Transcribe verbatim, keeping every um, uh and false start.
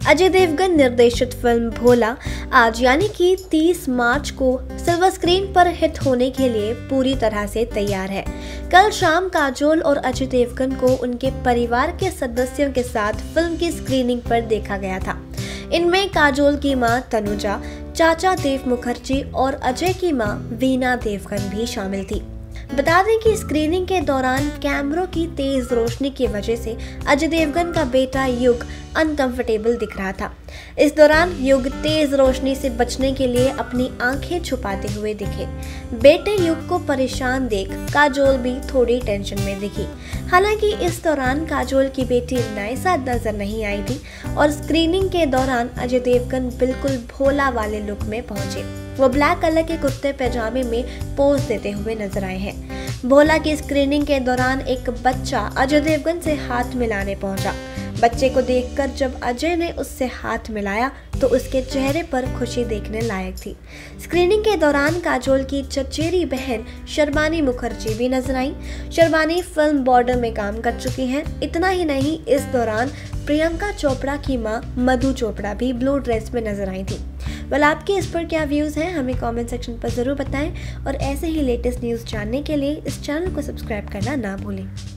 अजय देवगन निर्देशित फिल्म भोला आज यानी कि तीस मार्च को सिल्वर स्क्रीन पर हिट होने के लिए पूरी तरह से तैयार है। कल शाम काजोल और अजय देवगन को उनके परिवार के सदस्यों के साथ फिल्म की स्क्रीनिंग पर देखा गया था। इनमें काजोल की मां तनुजा, चाचा देव मुखर्जी और अजय की मां वीना देवगन भी शामिल थी। बता दें कि स्क्रीनिंग के दौरान कैमरों की तेज रोशनी की वजह से अजय देवगन का बेटा युग अनकंफर्टेबल दिख रहा था। इस दौरान युग तेज रोशनी से बचने के लिए अपनी आंखें छुपाते हुए दिखे। बेटे युग को परेशान देख काजोल भी थोड़ी टेंशन में दिखी। हालांकि इस दौरान काजोल की बेटी नायसा नजर नहीं आई थी और स्क्रीनिंग के दौरान अजय देवगन बिल्कुल भोला वाले लुक में पहुंचे। वो ब्लैक कलर के कुर्ते पैजामे में पोज देते हुए नजर आए हैं। भोला की स्क्रीनिंग के दौरान एक बच्चा अजय देवगन से हाथ मिलाने पहुंचा। बच्चे को देखकर जब अजय ने उससे हाथ मिलाया तो उसके चेहरे पर खुशी देखने लायक थी। स्क्रीनिंग के दौरान काजोल की चचेरी बहन शर्बानी मुखर्जी भी नजर आई। शर्बानी फिल्म बॉर्डर में काम कर चुकी हैं। इतना ही नहीं, इस दौरान प्रियंका चोपड़ा की मां मधु चोपड़ा भी ब्लू ड्रेस में नजर आई थी। वेल, आपके इस पर क्या व्यूज़ हैं हमें कमेंट सेक्शन पर ज़रूर बताएं और ऐसे ही लेटेस्ट न्यूज़ जानने के लिए इस चैनल को सब्सक्राइब करना ना भूलें।